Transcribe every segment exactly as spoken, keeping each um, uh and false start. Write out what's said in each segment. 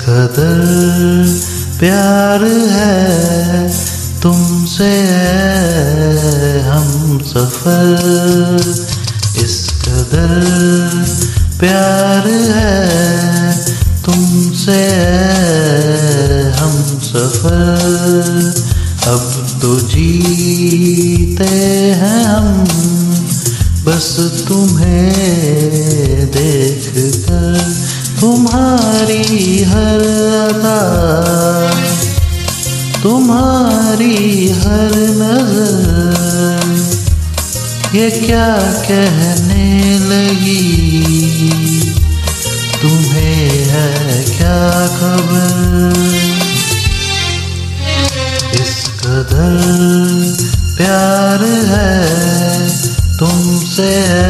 कदर प्यार है तुमसे हम सफर, इस कदर प्यार है तुमसे हम सफर। अब तो जीते हैं हम बस तुम्हें देख कर, तुम्हारी हर अदा, तुम्हारी हर नजर, ये क्या कहने लगी, तुम्हें है क्या खबर। इस कदर प्यार है तुमसे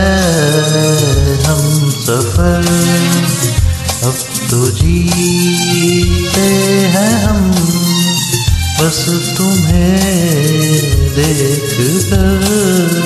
हम सफर, अब तो जीते हैं हम बस तुम्हें देख कर।